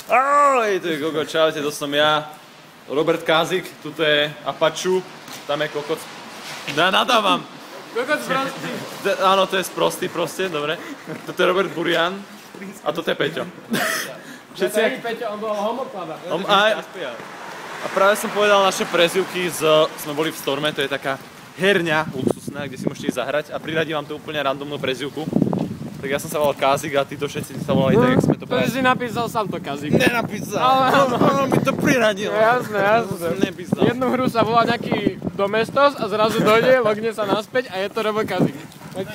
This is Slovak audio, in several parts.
Ahoj, to je Gogo, čaute, to som ja. Robert Kázik, tuto je Apaču, tam je kokot. Nadávam. Kokot sprostý. Áno, to je sprostý proste, dobre. Toto je Robert Burian a toto je Peťo. Všetci... Peťo, on bol homoklaba. A práve som povedal naše prezývky, sme boli v Storme, to je taká herňa luxusná, kde si môžete ísť zahrať a priradím vám to úplne randomnú prezývku. Tak ja som sa volal Kázik a títo všetci sa volali tak, jak sme to povedali. To si napísal sám to Kázik. Nenapísal, on mi to priradil. Jasné. Nepísal. Jednu hru sa volá nejaký Domestos a zrazu dojde, logne sa naspäť a je to Robo Kázik. OK.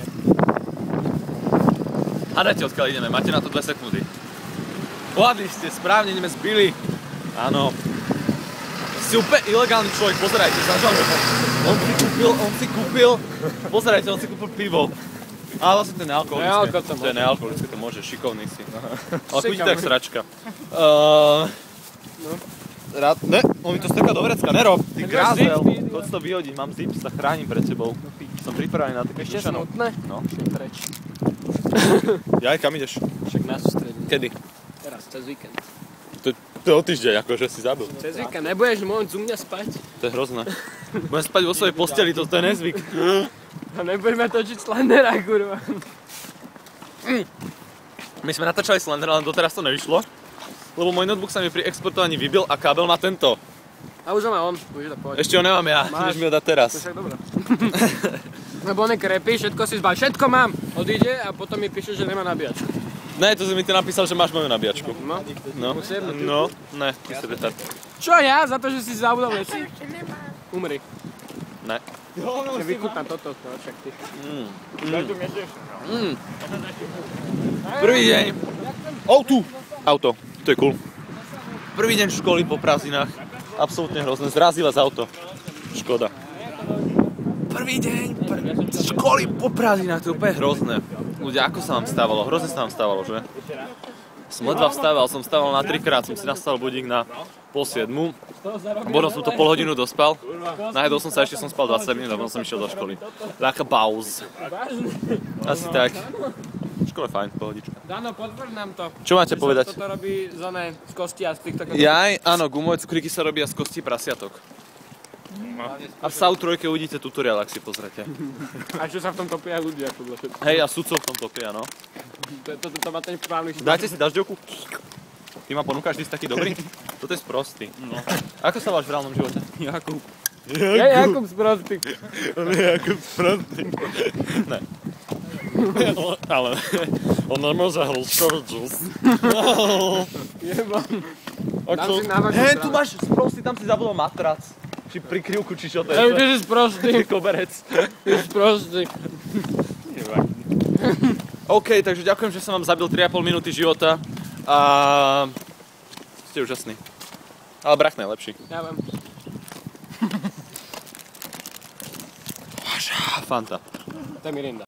Hádajte, odkiaľ ideme, máte na to 2 sekundy. Hľadli ste, správne, ideme z Billy. Áno. Si úplne ilegálny človek, pozerajte, zažalme ho. On si kúpil, pozerajte, on si kúpil pivo. Ale vlastne to je nealkoholické. To je nealkoholické, to môže, šikovný si. Ale chudí tak sračka. Rád, ne, on mi to strká do vrecka, nerob, ty grázel. Choď to vyhodiť, mám zip, sa chránim pred sebou. Som pripravený na to. Ešte smutné? No. Ešte preč. Jaj, kam ideš? Však nás sústredím. Kedy? Teraz, cez víkend. To je o týždeň, akože si zabil. Cez víkend, nebudeš môcť u mňa spať? To je hrozné. Budem spať vo svojej posteli, to je nezvyk. A nebudeme točiť Slendera, kurva. My sme natáčali Slender, ale doteraz to nevyšlo. Lebo môj notebook sa mi pri exportovaní vybil a kábel má tento. A už ho má on, už to poď. Ešte ho nemám ja, ideš mi ho dať teraz. To však dobré. Lebo on je krepý, všetko si zbal, všetko mám. Odíde a potom mi píše, že nemá nabíjačku. Ne, to si mi ty napísal, že máš moju nabíjačku. No. Ne, ty si retard. Čo ja? Za to, že si zabudol veci? Umri. Ne. Vychutná toto, však ty. Prvý deň. Auto, to je cool. Prvý deň školy po prázdninách. Absolútne hrozné, zrazí vás auto. Škoda. Prvý deň školy po prázdninách, to je úplne hrozné. Ľudia, ako sa vám stávalo? Hrozne sa vám stávalo, že? Som ledva vstával, som vstával na 3-krát, som si nastavil budík na 6:30. Potom som to pol hodinu dospal. Najedol som sa, ešte som spal 20 minút a potom som išiel do školy. Taká pauz. Asi tak. Škola je fajn, pohodička. Dano, potvrď nám to. Čo máte povedať? Toto robí z kosti a z týchto... Jaj, áno, gumové cukríky sa robia z kostí prasiatok. A v SAU 3 uvidíte tutoriál, ak si pozrete. A čo sa v tom topia ľudia, podľa všetko. Hej, a sudcov v tom topia, no. To má ten správny štýl. Dajte si dažďovku. Ty ma ponúkaš, ty si taký dobrý? Toto je sprostý. No. Ako sa voláš v reálnom živote? Jakub. Jakub sprostý. On je Jakub sprostý. Ne. Ale on nemôže hĺškový džus. Jebam. Hej, tu máš sprostý, tam si zabudol matrac. Či prikryvku, či čo to je. Hej, ty si sprostý. Koberec. Ty si sprostý. OK, takže ďakujem, že som vám zabil 3,5 minúty života a ste úžasní. Ale brach najlepší. Ja viem. Fanta. To je Mirinda.